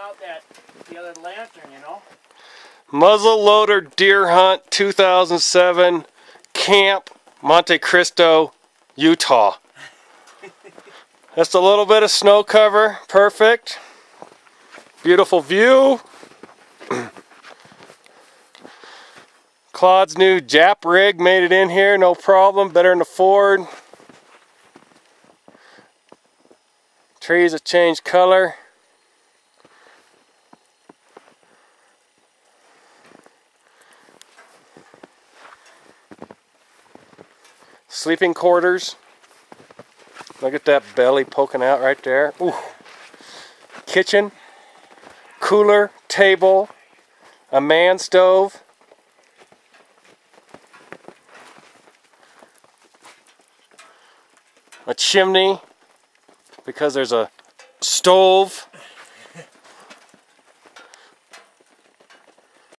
out the other lantern, you know. Muzzle loader deer hunt 2007, Camp Monte Cristo, Utah. Just a little bit of snow cover, perfect. Beautiful view. Claude's new Jap rig made it in here, no problem, better than the Ford. Trees have changed color. Sleeping quarters. Look at that belly poking out right there. Ooh. Kitchen, cooler, table, a man stove. A chimney, because there's a stove.